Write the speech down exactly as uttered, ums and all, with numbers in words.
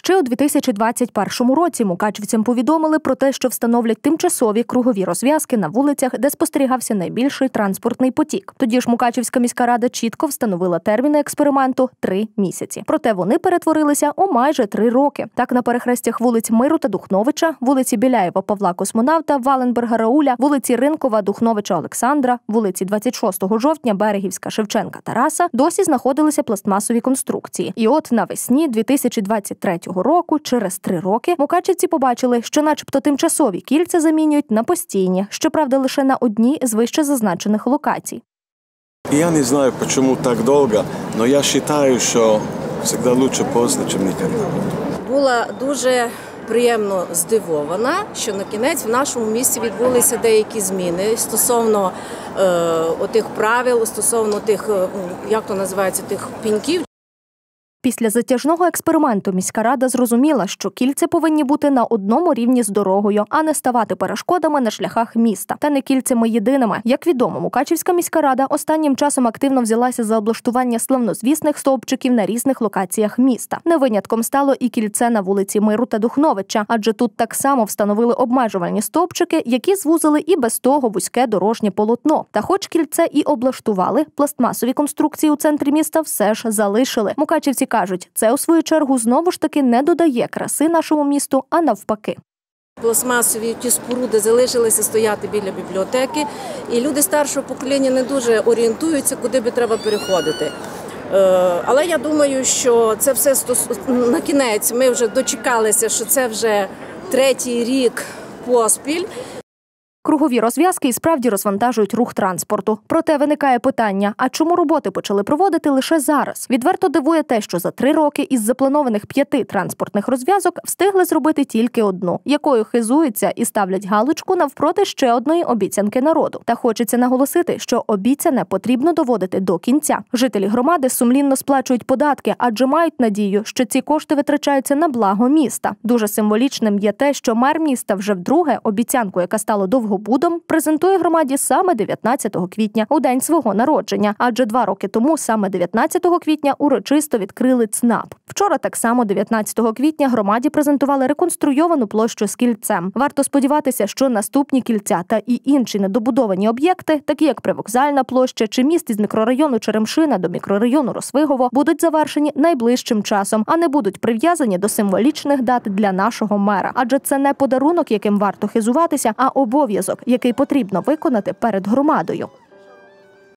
Ще у дві тисячі двадцять першому році мукачівцям повідомили про те, що встановлять тимчасові кругові розв'язки на вулицях, де спостерігався найбільший транспортний потік. Тоді ж Мукачівська міська рада чітко встановила терміни експерименту – три місяці. Проте вони перетворилися у майже три роки. Так, на перехрестях вулиць Миру та Духновича, вулиці Біляєва Павла Космонавта, Валенберга Рауля, вулиці Ринкова Духновича Олександра, вулиці двадцять шостого жовтня Берегівська Шевченка Тараса досі знаходилися пластмасові конструкції. І от навесні дві тисячі двадцять третього року, через три роки, мукачівці побачили, що начебто тимчасові кільця замінюють на постійні, щоправда лише на одній з вище зазначених локацій. Я не знаю, чому так довго, але я вважаю, що завжди краще поздно, ніж ніколи. Була дуже приємно здивована, що на кінець в нашому місті відбулися деякі зміни стосовно е, отих правил, стосовно тих, як то називається, тих пеньків. Після затяжного експерименту міська рада зрозуміла, що кільця повинні бути на одному рівні з дорогою, а не ставати перешкодами на шляхах міста. Та не кільцями єдиними. Як відомо, Мукачівська міська рада останнім часом активно взялася за облаштування славнозвісних стовпчиків на різних локаціях міста. Не винятком стало і кільце на вулиці Миру та Духновича, адже тут так само встановили обмежувальні стовпчики, які звузили і без того вузьке дорожнє полотно. Та хоч кільце і облаштували, пластмасові конструкції у центрі міста все ж залишили. Мукачівці кажуть, це у свою чергу знову ж таки не додає краси нашому місту, а навпаки. Пластмасові ті споруди залишилися стояти біля бібліотеки, і люди старшого покоління не дуже орієнтуються, куди би треба переходити. Але я думаю, що це все на кінець, ми вже дочекалися, що це вже третій рік поспіль. Кругові розв'язки і справді розвантажують рух транспорту. Проте виникає питання, а чому роботи почали проводити лише зараз? Відверто дивує те, що за три роки із запланованих п'яти транспортних розв'язок встигли зробити тільки одну, якою хизуються і ставлять галочку навпроти ще одної обіцянки народу. Та хочеться наголосити, що обіцяне потрібно доводити до кінця. Жителі громади сумлінно сплачують податки, адже мають надію, що ці кошти витрачаються на благо міста. Дуже символічним є те, що мер міста вже вдруге обіцянку, яка стала довго Будом, презентує громаді саме дев'ятнадцятого квітня, у день свого народження. Адже два роки тому, саме дев'ятнадцятого квітня, урочисто відкрили ЦНАП. Вчора так само дев'ятнадцятого квітня громаді презентували реконструйовану площу з кільцем. Варто сподіватися, що наступні кільця та і інші недобудовані об'єкти, такі як Привокзальна площа чи міст із мікрорайону Черемшина до мікрорайону Росвигово, будуть завершені найближчим часом, а не будуть прив'язані до символічних дат для нашого мера. Адже це не подарунок, яким варто хизуватися, а обов'язок, який потрібно виконати перед громадою.